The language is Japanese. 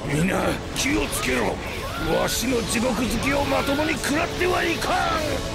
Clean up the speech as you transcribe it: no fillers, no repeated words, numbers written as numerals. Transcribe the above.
皆気をつけろ。わしの地獄好きをまともに食らってはいかん。